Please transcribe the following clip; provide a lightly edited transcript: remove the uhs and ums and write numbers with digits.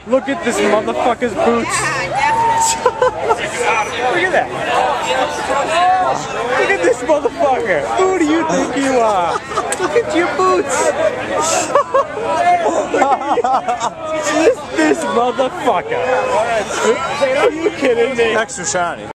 Look at this motherfucker's boots. Look at that. Look at this motherfucker. Who do you think you are? Look at your boots. This motherfucker. Are you kidding me? Extra shiny.